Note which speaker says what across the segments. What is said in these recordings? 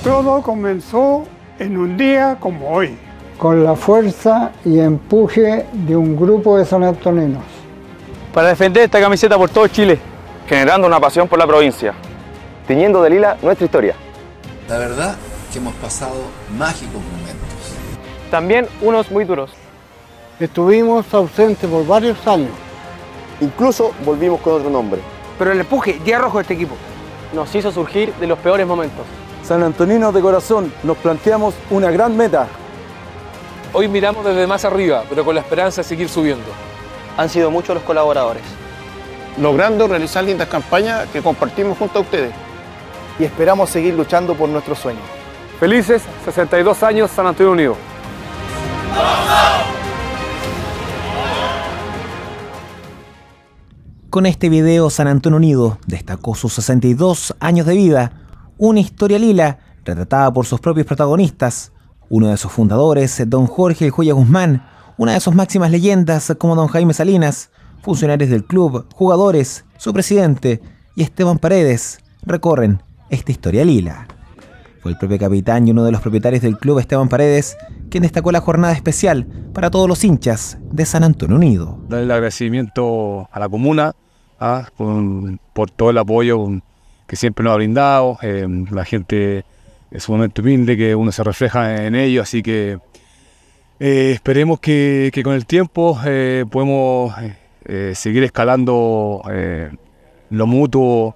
Speaker 1: Todo comenzó en un día como hoy,
Speaker 2: con la fuerza y empuje de un grupo de sanantoninos.
Speaker 3: Para defender esta camiseta por todo Chile,
Speaker 4: generando una pasión por la provincia, tiñendo de lila nuestra historia.
Speaker 5: La verdad que hemos pasado mágicos momentos.
Speaker 3: También unos muy duros.
Speaker 2: Estuvimos ausentes por varios años.
Speaker 4: Incluso volvimos con otro nombre.
Speaker 3: Pero el empuje día rojo de este equipo nos hizo surgir de los peores momentos.
Speaker 6: Sanantoninos de corazón, nos planteamos una gran meta.
Speaker 7: Hoy miramos desde más arriba, pero con la esperanza de seguir subiendo.
Speaker 3: Han sido muchos los colaboradores,
Speaker 8: logrando realizar lindas campañas que compartimos junto a ustedes.
Speaker 9: Y esperamos seguir luchando por nuestros sueños.
Speaker 3: Felices 62 años San Antonio Unido.
Speaker 10: Con este video, San Antonio Unido destacó sus 62 años de vida, una historia lila retratada por sus propios protagonistas. Uno de sus fundadores, don Jorge El Joya Guzmán, una de sus máximas leyendas como don Jaime Salinas, funcionarios del club, jugadores, su presidente y Esteban Paredes recorren esta historia lila. Fue el propio capitán y uno de los propietarios del club, Esteban Paredes, quien destacó la jornada especial para todos los hinchas de San Antonio Unido.
Speaker 11: Darle el agradecimiento a la comuna por todo el apoyo que siempre nos ha brindado, la gente es sumamente humilde, que uno se refleja en ello, así que esperemos que con el tiempo podemos seguir escalando lo mutuo,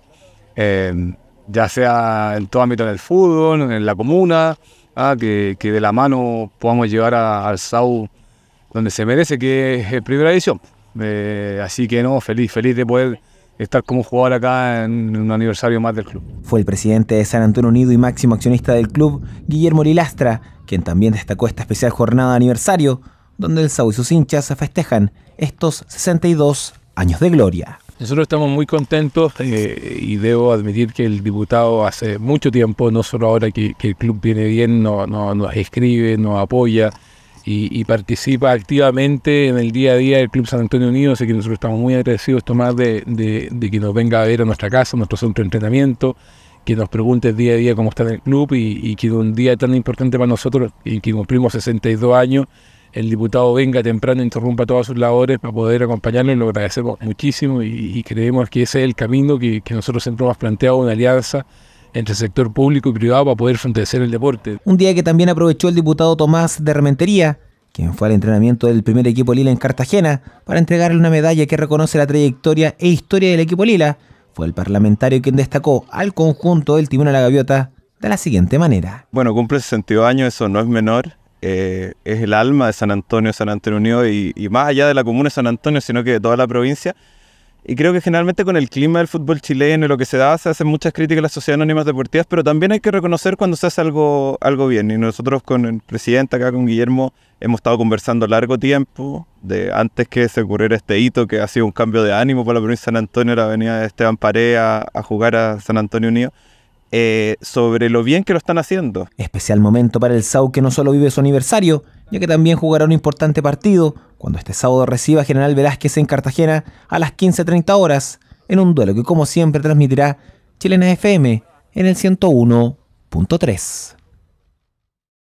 Speaker 11: ya sea en todo ámbito del fútbol, en la comuna, que de la mano podamos llevar al SAU donde se merece, que es primera edición. Así que feliz de poder estar como jugador acá en un aniversario más del club.
Speaker 10: Fue el presidente de San Antonio Unido y máximo accionista del club, Guillermo Lilastra, quien también destacó esta especial jornada de aniversario, donde el SAU y sus hinchas festejan estos 62 años de gloria.
Speaker 7: Nosotros estamos muy contentos y debo admitir que el diputado hace mucho tiempo, no solo ahora que el club viene bien, nos escribe, nos apoya y participa activamente en el día a día del Club San Antonio Unido, así que nosotros estamos muy agradecidos, Tomás, de que nos venga a ver a nuestra casa, a nuestro centro de entrenamiento, que nos pregunte día a día cómo está en el club y que un día tan importante para nosotros y que cumplimos 62 años, el diputado venga temprano e interrumpa todas sus labores para poder acompañarlo, y lo agradecemos muchísimo y creemos que ese es el camino que nosotros siempre hemos planteado, una alianza entre sector público y privado para poder fortalecer el deporte.
Speaker 10: Un día que también aprovechó el diputado Tomás de Rementería, quien fue al entrenamiento del primer equipo lila en Cartagena para entregarle una medalla que reconoce la trayectoria e historia del equipo lila, fue el parlamentario quien destacó al conjunto del Timón a la Gaviota de la siguiente manera.
Speaker 12: Bueno, cumple 62 años, eso no es menor. Es el alma de San Antonio Unido y más allá de la comuna de San Antonio, sino que de toda la provincia. Y creo que generalmente con el clima del fútbol chileno y lo que se da, se hacen muchas críticas a las sociedades anónimas deportivas, pero también hay que reconocer cuando se hace algo bien. Y nosotros con el presidente acá, con Guillermo, hemos estado conversando largo tiempo, antes que se ocurriera este hito, que ha sido un cambio de ánimo para la provincia de San Antonio, la venida de Esteban Paredes a jugar a San Antonio Unido. Sobre lo bien que lo están haciendo.
Speaker 10: Especial momento para el SAU, que no solo vive su aniversario, ya que también jugará un importante partido cuando este sábado reciba a General Velázquez en Cartagena a las 15:30 horas, en un duelo que como siempre transmitirá Chilena FM en el 101.3.